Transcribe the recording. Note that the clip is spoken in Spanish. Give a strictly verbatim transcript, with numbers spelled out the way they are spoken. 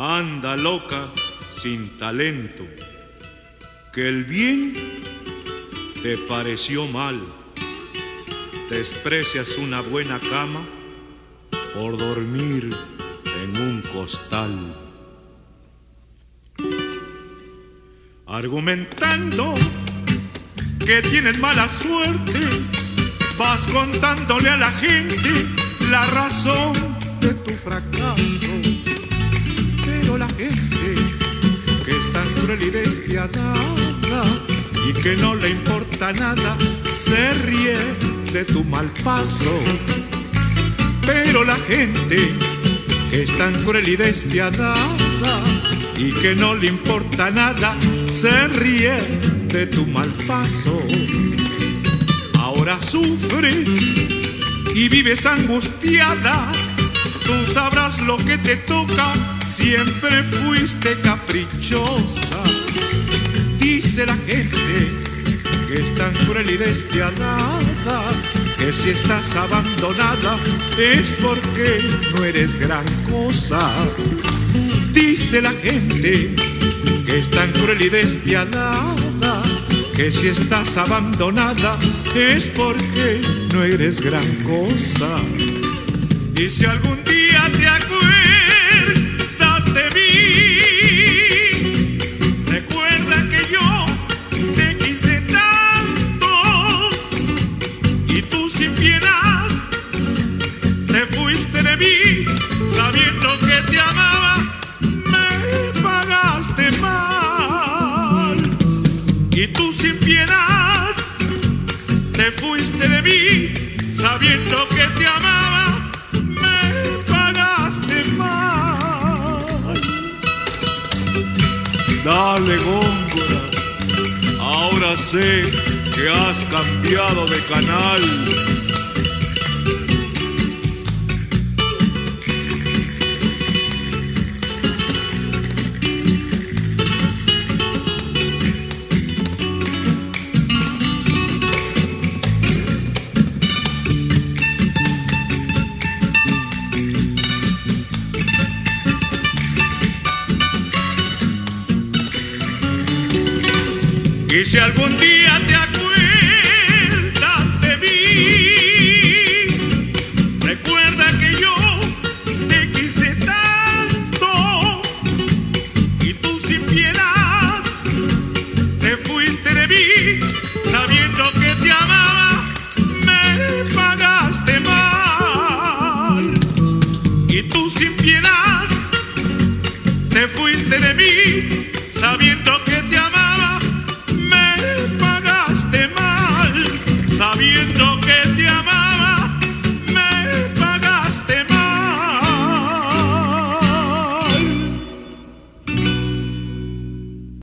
Anda loca sin talento, que el bien te pareció mal. Desprecias una buena cama por dormir en un costal. Argumentando que tienes mala suerte, vas contándole a la gente la razón de tu fracaso. Pero la gente que es tan cruel y despiadada y que no le importa nada, se ríe de tu mal paso. Pero la gente que es tan cruel y despiadada y que no le importa nada, se ríe de tu mal paso. Ahora sufres y vives angustiada, tú sabrás lo que te toca, siempre fuiste caprichosa. Dice la gente que es tan cruel y despiadada, que si estás abandonada es porque no eres gran cosa. Dice la gente que es tan cruel y despiadada, que si estás abandonada es porque no eres gran cosa. Y si algún día te acuerdas de mí, recuerda que yo te quise tanto y tú sin piedad te fuiste de mí, sabiendo que te amaba, me pagaste mal. Y tú sin piedad te fuiste de mí, sabiendo que te amaba, me pagaste mal. Dale, Góngora, ahora sé que has cambiado de canal. Y si algún día